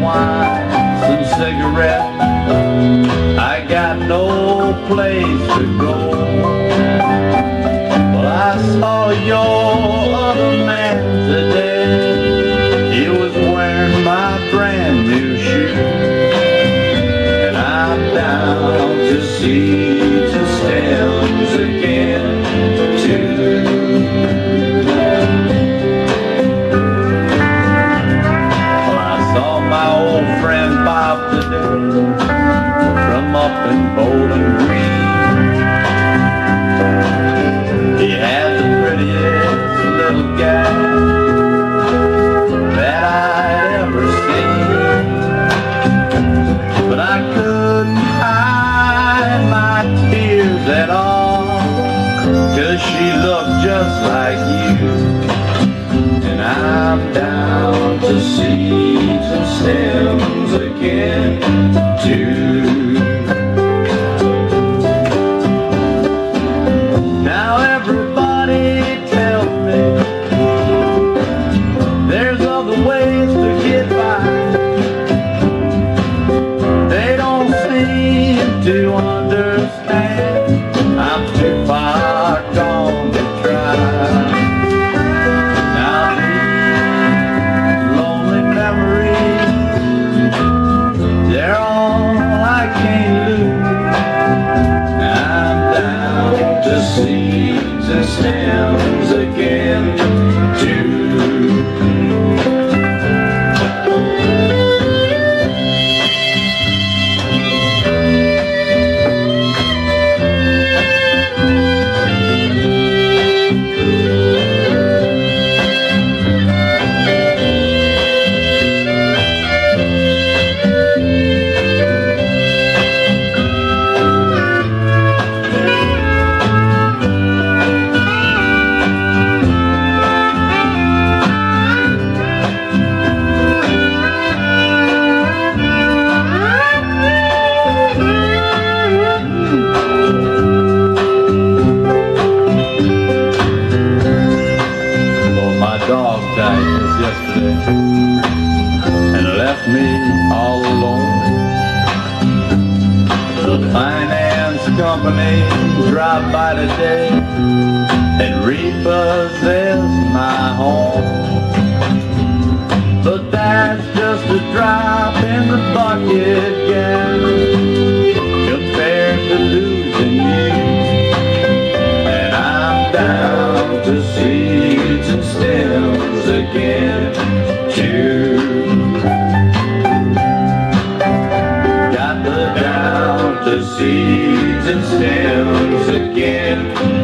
wine, some cigarettes. I got no place to go. Well, I saw your other man today. He was wearing my brand new shoe, and I'm down to seeds and stems again too. Well, I saw my old friend Bob today from up in Bowling Green. He had the prettiest little gal that I'd ever seen, but I couldn't hide my tears at all, 'cause she looked just like you. And I'm down to seeds and stems again too. Now everybody tells me there's other ways to get by. They don't seem to understand. I'm too far gone to try. Now these lonely memories, they're all I can't lose. I'm down to seeds and stems again too. Dog died just yesterday and left me all alone. The finance company dropped by today and repossessed my home. But that's just a drop in the bucket, gal, compared to losing you. And I'm down to seeds and stems again too. Got the down to seeds and stems again